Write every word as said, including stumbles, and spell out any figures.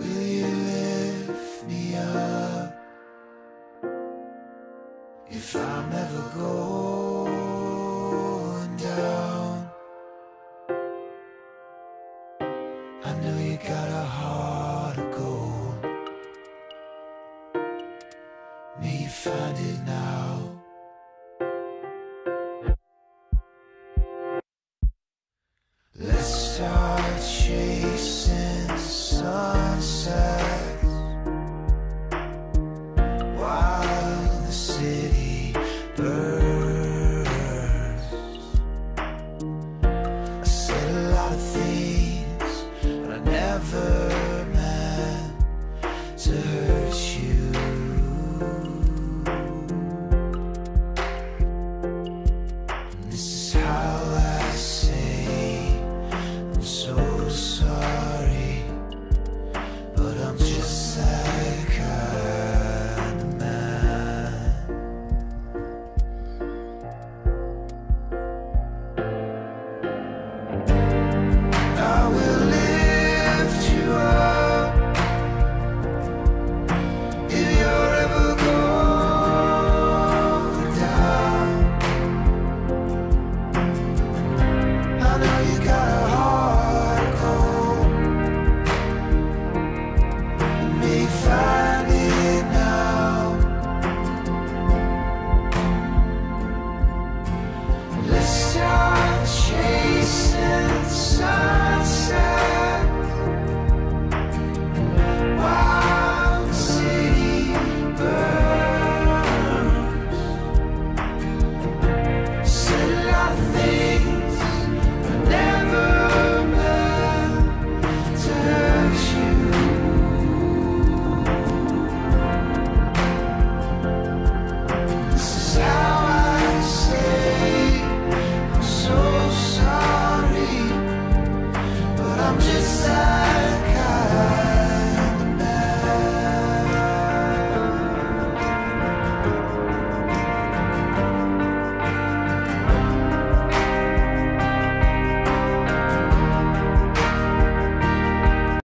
will you lift me up? If I'm ever going down, I know you got a heart of gold. May you find it now. Let's start chasing sunsets while the city burns. I said a lot of things, but I never meant to hurt.